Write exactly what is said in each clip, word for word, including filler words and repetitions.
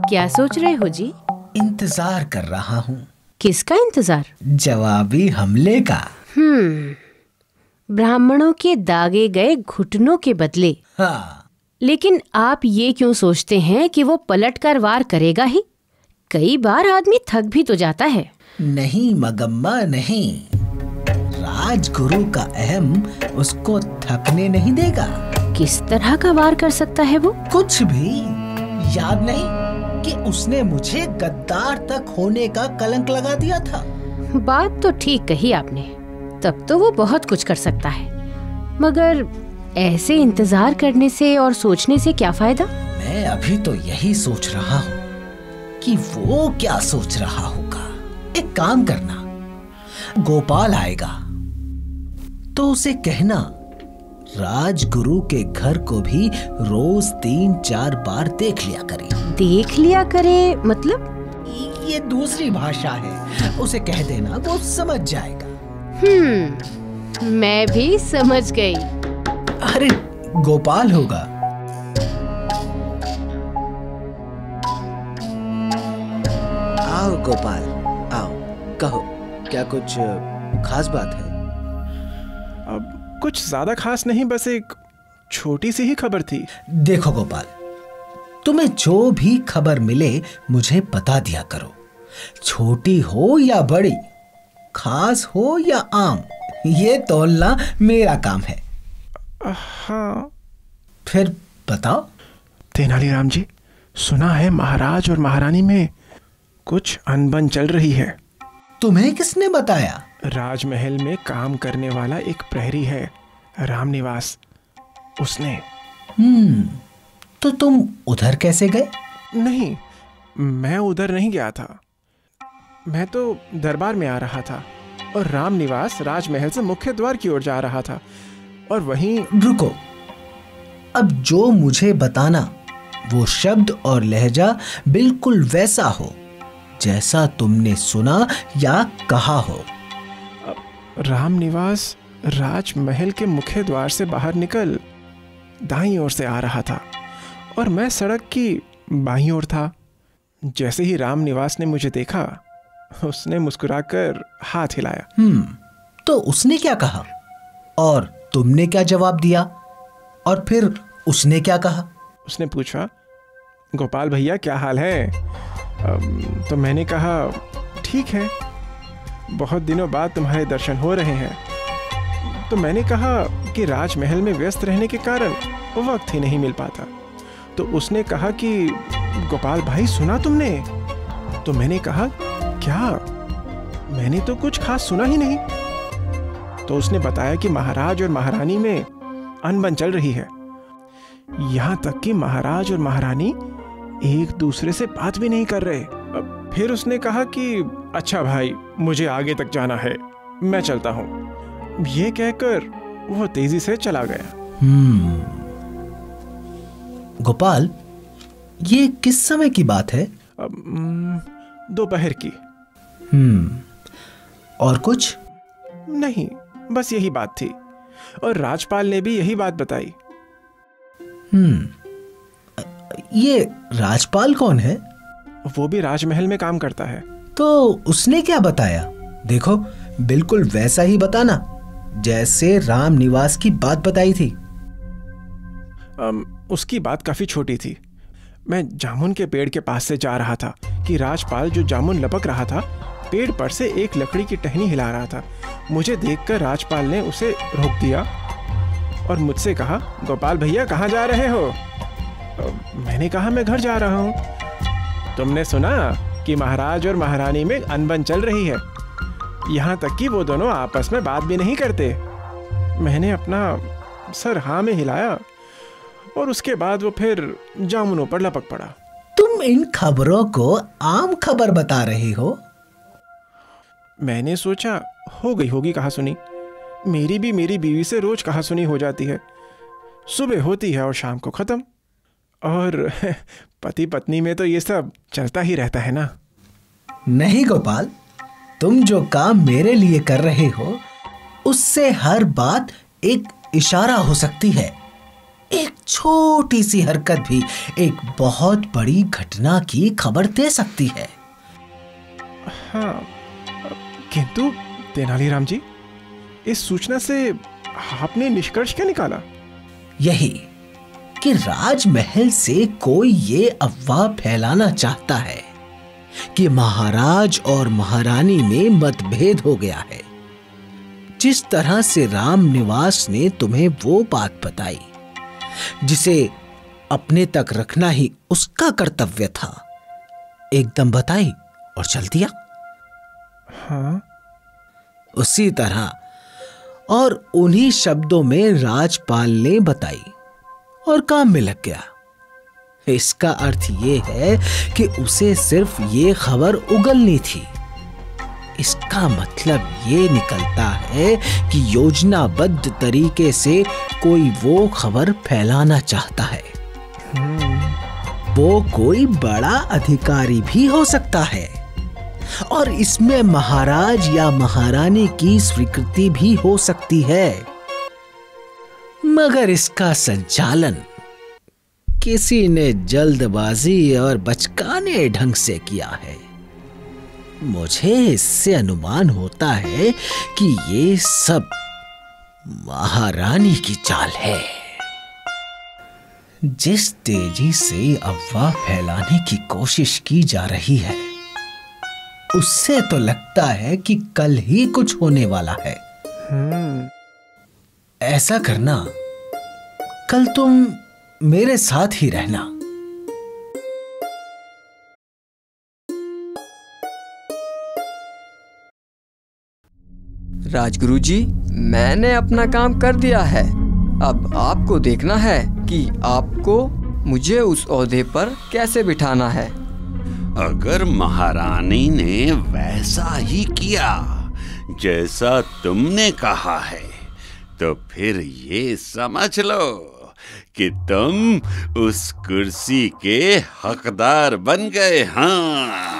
क्या सोच रहे हो जी? इंतजार कर रहा हूँ। किसका इंतजार? जवाबी हमले का। हम्म ब्राह्मणों के दागे गए घुटनों के बदले। हाँ। लेकिन आप ये क्यों सोचते हैं कि वो पलट कर वार करेगा ही? कई बार आदमी थक भी तो जाता है। नहीं मगम्मा नहीं, राजगुरु का अहम उसको थकने नहीं देगा। किस तरह का वार कर सकता है वो? कुछ भी याद नहीं कि उसने मुझे गद्दार तक होने का कलंक लगा दिया था। बात तो ठीक कही आपने। तब तो वो बहुत कुछ कर सकता है, मगर ऐसे इंतजार करने से और सोचने से क्या फायदा? मैं अभी तो यही सोच रहा हूँ कि वो क्या सोच रहा होगा। एक काम करना, गोपाल आएगा तो उसे कहना राजगुरु के घर को भी रोज तीन चार बार देख लिया करे। देख लिया करे मतलब? ये दूसरी भाषा है, उसे कह देना, वो समझ जाएगा। हम्म मैं भी समझ गई। अरे गोपाल होगा। आओ गोपाल, आओ, कहो क्या कुछ खास बात है? अब कुछ ज्यादा खास नहीं, बस एक छोटी सी ही खबर थी। देखो गोपाल, तुम्हें जो भी खबर मिले मुझे बता दिया करो, छोटी हो या बड़ी, खास हो या आम, ये तौलना मेरा काम है। हाँ। फिर बताओ। तेनालीराम जी, सुना है महाराज और महारानी में कुछ अनबन चल रही है। तुम्हें किसने बताया? राजमहल में काम करने वाला एक प्रहरी है, रामनिवास, उसने। हम्म तो तुम उधर कैसे गए? नहीं, मैं उधर नहीं गया था। मैं तो दरबार में आ रहा था और रामनिवास राजमहल से मुख्य द्वार की ओर जा रहा था, और वहीं। रुको, अब जो मुझे बताना वो शब्द और लहजा बिल्कुल वैसा हो जैसा तुमने सुना या कहा हो। रामनिवास राजमहल के मुख्य द्वार से बाहर निकल दाईं ओर से आ रहा था और मैं सड़क की बाईं ओर था। जैसे ही रामनिवास ने मुझे देखा, उसने मुस्कुराकर हाथ हिलाया। हम्म तो उसने क्या कहा और तुमने क्या जवाब दिया? और फिर उसने क्या कहा? उसने पूछा, गोपाल भैया क्या हाल है? तो मैंने कहा, ठीक है, बहुत दिनों बाद तुम्हारे दर्शन हो रहे हैं। तो मैंने कहा कि राजमहल में व्यस्त रहने के कारण वक्त ही नहीं मिल पाता। तो उसने कहा कि गोपाल भाई सुना तुमने? तो मैंने कहा, क्या? मैंने तो कुछ खास सुना ही नहीं। तो उसने बताया कि महाराज और महारानी में अनबन चल रही है, यहां तक कि महाराज और महारानी एक दूसरे से बात भी नहीं कर रहे। फिर उसने कहा कि अच्छा भाई, मुझे आगे तक जाना है, मैं चलता हूं। ये कहकर वो तेजी से चला गया। हम्म गोपाल, ये किस समय की बात है? दोपहर की। हम्म और कुछ नहीं, बस यही बात थी, और राजपाल ने भी यही बात बताई। हम्म ये राजपाल कौन है? वो भी राजमहल में काम करता है। तो उसने क्या बताया? देखो, बिल्कुल वैसा ही बताना जैसे रामनिवास की बात बताई थी। अम, उसकी बात काफी छोटी थी। मैं जामुन के पेड़ के पास से जा रहा था कि राजपाल जो जामुन लपक रहा था, पेड़ पर से एक लकड़ी की टहनी हिला रहा था। मुझे देखकर राजपाल ने उसे रोक दिया और मुझसे कहा, गोपाल भैया कहाँ जा रहे हो? मैंने कहा, मैं घर जा रहा हूँ। तुमने सुना कि महाराज और महारानी में अनबन चल रही है, यहाँ तक कि वो दोनों आपस में बात भी नहीं करते। मैंने अपना सर हाँ में हिलाया और उसके बाद वो फिर जामुनों पर लपक पड़ा। तुम इन खबरों को आम खबर बता रहे हो? मैंने सोचा हो गई होगी कहा सुनी। मेरी भी मेरी बीवी से रोज कहा सुनी हो जाती है। सुबह होती है और शाम को खत्म। और पति पत्नी में तो ये सब चलता ही रहता है ना। नहीं गोपाल, तुम जो काम मेरे लिए कर रहे हो उससे हर बात एक इशारा हो सकती है, एक छोटी सी हरकत भी एक बहुत बड़ी घटना की खबर दे सकती है। हाँ, किंतु तेनालीराम जी, इस सूचना से आपने निष्कर्ष क्या निकाला? यही कि राजमहल से कोई ये अफवाह फैलाना चाहता है कि महाराज और महारानी में मतभेद हो गया है। जिस तरह से राम निवास ने तुम्हें वो बात बताई जिसे अपने तक रखना ही उसका कर्तव्य था, एकदम बताई और चल दिया। हाँ, उसी तरह और उन्हीं शब्दों में राजपाल ने बताई और काम में लग गया। इसका अर्थ यह है कि उसे सिर्फ ये खबर उगलनी थी। इसका मतलब ये निकलता है कि योजनाबद्ध तरीके से कोई वो खबर फैलाना चाहता है। वो कोई बड़ा अधिकारी भी हो सकता है और इसमें महाराज या महारानी की स्वीकृति भी हो सकती है, मगर इसका संचालन किसी ने जल्दबाजी और बचकाने ढंग से किया है। मुझे इससे अनुमान होता है कि ये सब महारानी की चाल है। जिस तेजी से अफवाह फैलाने की कोशिश की जा रही है, उससे तो लगता है कि कल ही कुछ होने वाला है। ऐसा करना, कल तुम मेरे साथ ही रहना। राजगुरु जी, मैंने अपना काम कर दिया है। अब आपको देखना है कि आपको मुझे उस ओहदे पर कैसे बिठाना है। अगर महारानी ने वैसा ही किया जैसा तुमने कहा है, तो फिर ये समझ लो कि तुम उस कुर्सी के हकदार बन गए। हाँ।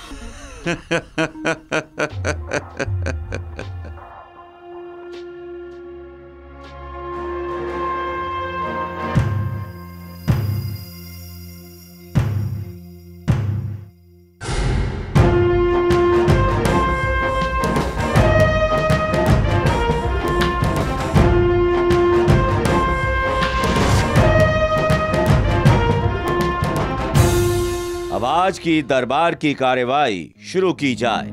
अब आज की दरबार की कार्यवाही शुरू की जाए।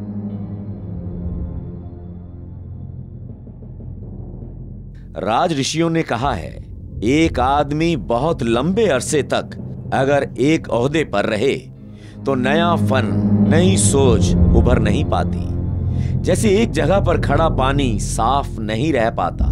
राज ऋषियों ने कहा है, एक आदमी बहुत लंबे अरसे तक अगर एक ओहदे पर रहे तो नया फन, नई सोच उभर नहीं पाती। जैसे एक जगह पर खड़ा पानी साफ नहीं रह पाता।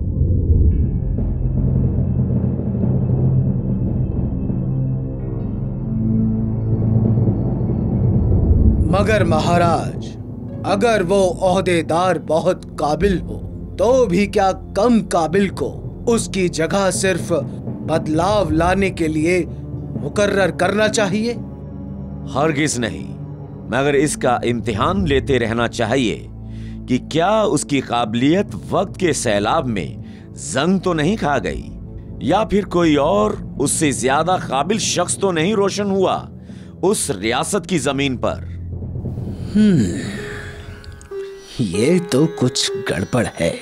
मगर महाराज, अगर वो ओहदेदार बहुत काबिल हो, तो भी क्या कम काबिल को उसकी जगह सिर्फ बदलाव लाने के लिए मुकर्रर करना चाहिए? हरगिज नहीं, मगर इसका इम्तिहान लेते रहना चाहिए कि क्या उसकी काबिलियत वक्त के सैलाब में जंग तो नहीं खा गई, या फिर कोई और उससे ज्यादा काबिल शख्स तो नहीं रोशन हुआ उस रियासत की जमीन पर। हम्म, ये तो कुछ गड़बड़ है।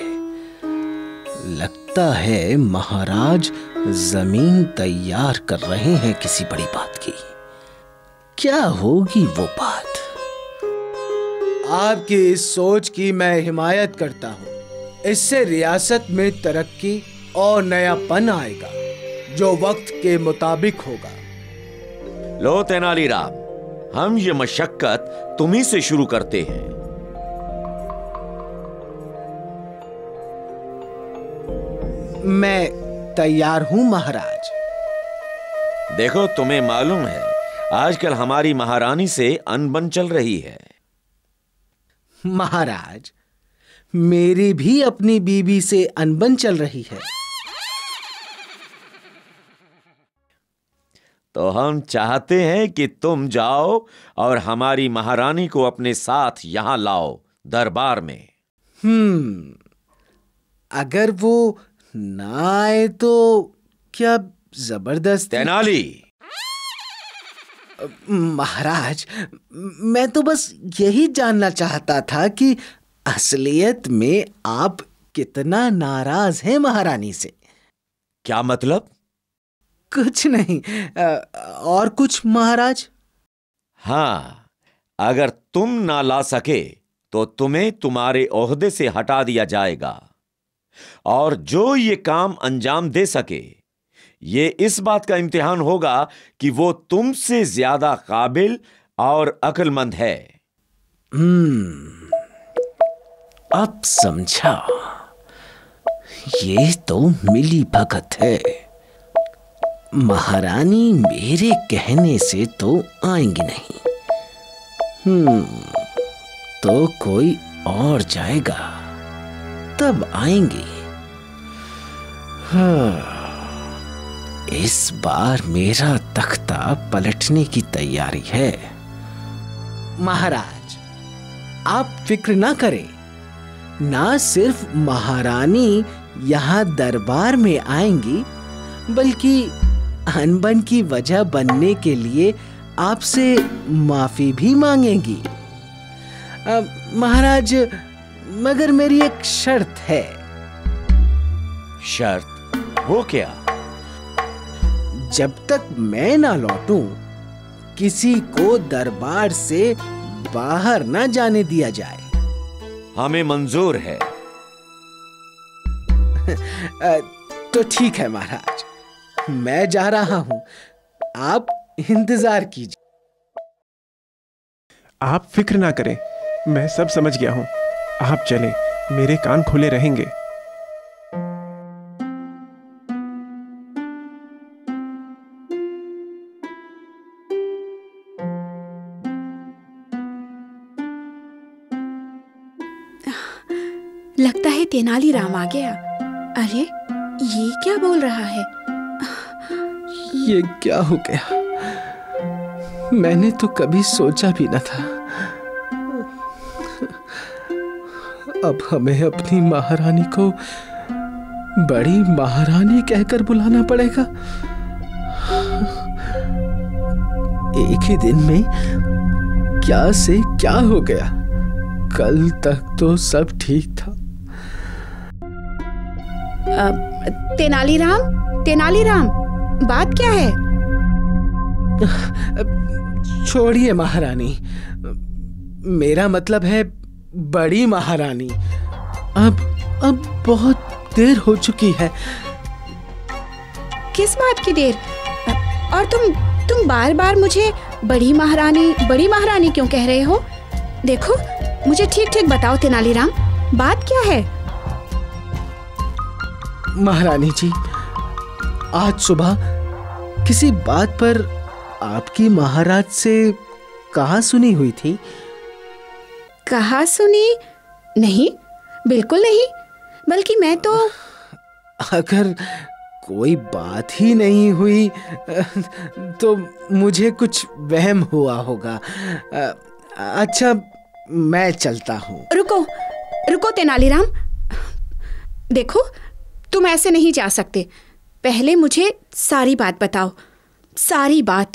लगता है महाराज जमीन तैयार कर रहे हैं किसी बड़ी बात की। क्या होगी वो बात? आपकी इस सोच की मैं हिमायत करता हूँ। इससे रियासत में तरक्की और नयापन आएगा जो वक्त के मुताबिक होगा। लो तेनालीराम, हम ये मशक्कत तुम्ही से शुरू करते हैं। मैं तैयार हूं महाराज। देखो, तुम्हें मालूम है आजकल हमारी महारानी से अनबन चल रही है। महाराज, मेरी भी अपनी बीबी से अनबन चल रही है। तो हम चाहते हैं कि तुम जाओ और हमारी महारानी को अपने साथ यहां लाओ दरबार में। हम्म, अगर वो ना आए तो क्या जबरदस्त? तेनाली, महाराज, मैं तो बस यही जानना चाहता था कि असलियत में आप कितना नाराज हैं महारानी से। क्या मतलब? कुछ नहीं। और कुछ महाराज? हाँ, अगर तुम ना ला सके तो तुम्हें तुम्हारे ओहदे से हटा दिया जाएगा, और जो ये काम अंजाम दे सके, ये इस बात का इम्तिहान होगा कि वो तुमसे ज्यादा काबिल और अक्लमंद है। हम्म, अब समझा। ये तो मिली भगत है। महारानी मेरे कहने से तो आएंगी नहीं। हम्म, तो कोई और जाएगा, तब आएंगी। हाँ, इस बार मेरा तख्ता पलटने की तैयारी है। महाराज, आप फिक्र ना करें। ना सिर्फ महारानी यहाँ दरबार में आएंगी, बल्कि अनबन की वजह बनने के लिए आपसे माफी भी मांगेंगी। महाराज, मगर मेरी एक शर्त है। शर्त? वो क्या? जब तक मैं ना लौटूं, किसी को दरबार से बाहर ना जाने दिया जाए। हमें मंजूर है। तो ठीक है महाराज, मैं जा रहा हूं, आप इंतजार कीजिए। आप फिक्र ना करें, मैं सब समझ गया हूं। आप चलें, मेरे कान खुले रहेंगे। लगता है तेनालीराम आ गया। अरे, ये क्या बोल रहा है? ये क्या हो गया? मैंने तो कभी सोचा भी न था। अब हमें अपनी महारानी को बड़ी महारानी कहकर बुलाना पड़ेगा। एक ही दिन में क्या से क्या हो गया? कल तक तो सब ठीक था। तेनालीराम, तेनालीराम, बात क्या है? छोड़िए महारानी, मेरा मतलब है बड़ी महारानी। अब अब बहुत देर हो चुकी है। किस बात की देर? और तुम तुम बार बार मुझे बड़ी महारानी बड़ी महारानी क्यों कह रहे हो? देखो, मुझे ठीक ठीक बताओ तेनालीराम, बात क्या है? महारानी जी, आज सुबह किसी बात पर आपकी महाराज से कहा सुनी हुई थी। कहा सुनी? नहीं, बिल्कुल नहीं। बल्कि मैं तो अगर कोई बात ही नहीं हुई तो मुझे कुछ वहम हुआ होगा। अच्छा, मैं चलता हूँ। रुको रुको तेनालीराम, देखो, तुम ऐसे नहीं जा सकते। पहले मुझे सारी बात बताओ, सारी बात।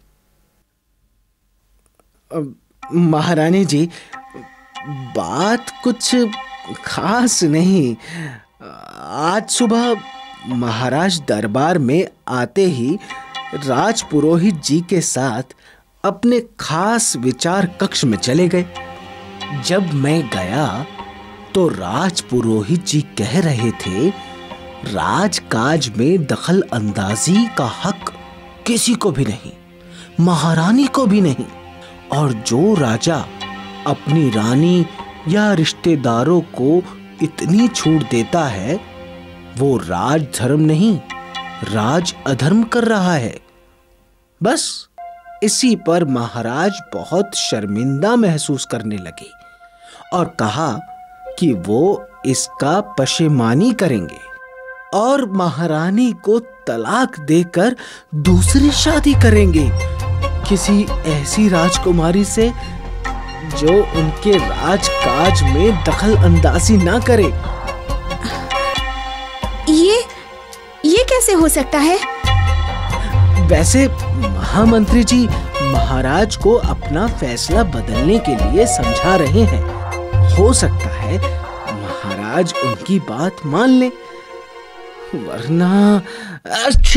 महारानी जी, बात कुछ खास नहीं। आज सुबह महाराज दरबार में आते ही राजपुरोहित जी के साथ अपने खास विचार कक्ष में चले गए। जब मैं गया तो राजपुरोहित जी कह रहे थे, राजकाज में दखल अंदाजी का हक किसी को भी नहीं, महारानी को भी नहीं। और जो राजा अपनी रानी या रिश्तेदारों को इतनी छूट देता है, वो राजधर्म नहीं, राज अधर्म कर रहा है। बस इसी पर महाराज बहुत शर्मिंदा महसूस करने लगे और कहा कि वो इसका पशेमानी करेंगे और महारानी को तलाक देकर दूसरी शादी करेंगे, किसी ऐसी राजकुमारी से जो उनके राजकाज में दखल अंदाजी ना करे। ये ये कैसे कैसे हो सकता है? वैसे महामंत्री जी महाराज को अपना फैसला बदलने के लिए समझा रहे हैं। हो सकता है महाराज उनकी बात मान ले, वरना अच्छी।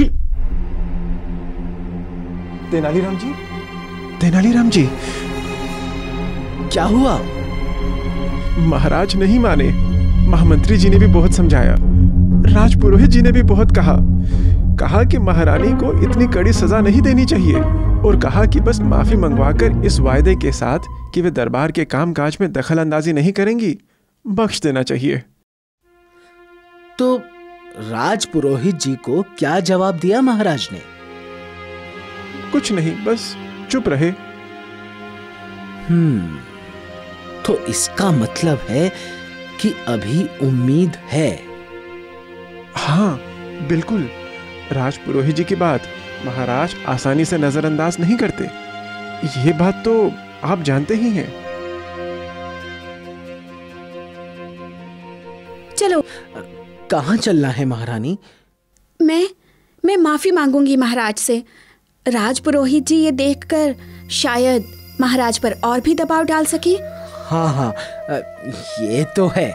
तेनालीराम जी, तेनालीराम जी, क्या हुआ? महाराज नहीं माने। महामंत्री जी ने भी बहुत समझाया, राजपुरोहित जी ने भी बहुत कहा कहा कि महारानी को इतनी कड़ी सजा नहीं देनी चाहिए, और कहा कि बस माफी मंगवाकर इस वायदे के साथ कि वे दरबार के कामकाज में दखल अंदाजी नहीं करेंगी, बख्श देना चाहिए। तो राजपुरोहित जी को क्या जवाब दिया महाराज ने? कुछ नहीं, बस चुप रहे। हम्म तो इसका मतलब है कि अभी उम्मीद है। हाँ बिल्कुल, राजपुरोहित जी की बात महाराज आसानी से नजरअंदाज नहीं करते, ये बात तो आप जानते ही हैं। चलो। कहाँ चलना है महारानी? मैं मैं माफी मांगूंगी महाराज से। राजपुरोहित जी ये देखकर शायद महाराज पर और भी दबाव डाल सके। हाँ हाँ ये तो है।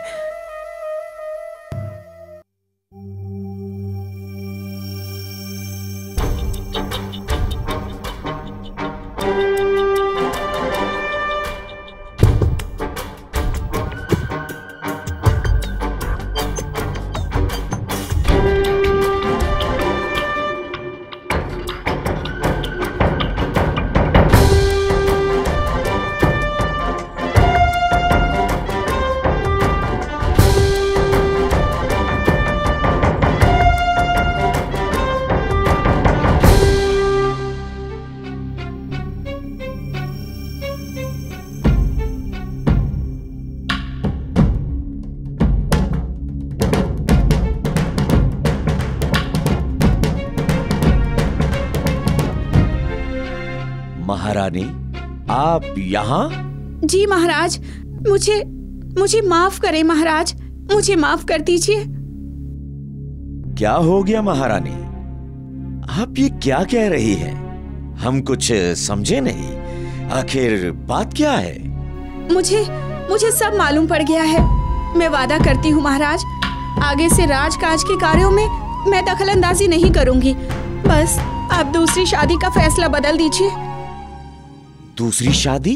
महारानी, आप यहाँ? जी महाराज, मुझे मुझे माफ करें महाराज, मुझे माफ कर दीजिए। क्या हो गया महारानी? आप ये क्या कह रही हैं? हम कुछ समझे नहीं। आखिर बात क्या है? मुझे मुझे सब मालूम पड़ गया है। मैं वादा करती हूँ महाराज, आगे से राजकाज के कार्यों में मैं दखलंदाजी नहीं करूंगी। बस आप दूसरी शादी का फैसला बदल दीजिए। दूसरी शादी?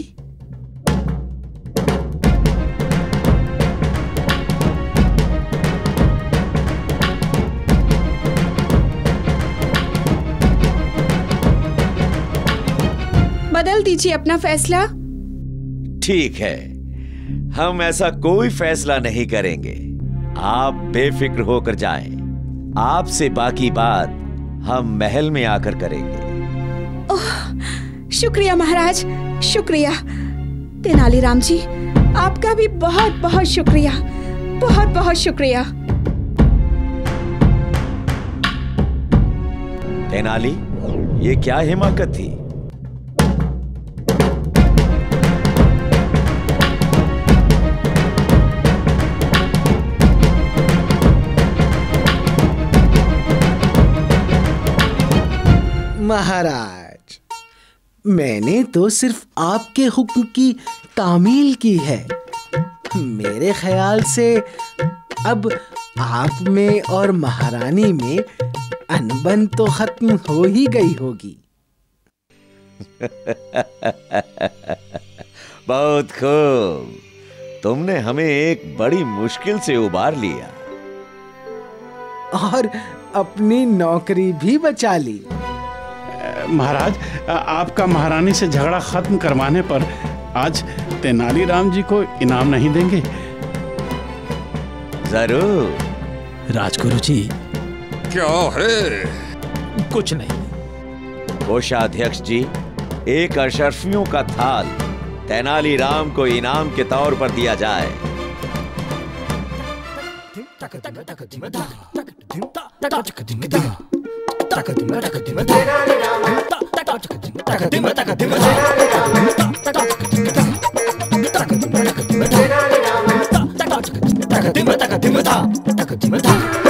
बदल दीजिए अपना फैसला। ठीक है, हम ऐसा कोई फैसला नहीं करेंगे। आप बेफिक्र होकर जाएं। आपसे बाकी बात हम महल में आकर करेंगे। ओह, शुक्रिया महाराज, शुक्रिया। तेनालीराम जी, आपका भी बहुत बहुत शुक्रिया, बहुत बहुत शुक्रिया। तेनाली, ये क्या हिमाकत थी? महाराज, मैंने तो सिर्फ आपके हुक्म की तामील की है। मेरे ख्याल से अब आप में और महारानी में अनबन तो खत्म हो ही गई होगी। बहुत खूब, तुमने हमें एक बड़ी मुश्किल से उबार लिया और अपनी नौकरी भी बचा ली। महाराज, आपका महारानी से झगड़ा खत्म करवाने पर आज तेनालीराम जी को इनाम नहीं देंगे? जरूर। राजगुरु जी। क्या है? कुछ नहीं। कोषाध्यक्ष जी, एक अशर्फियों का थाल तेनालीराम को इनाम के तौर पर दिया जाए। Taka